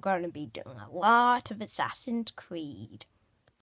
going to be doing a lot of Assassin's Creed.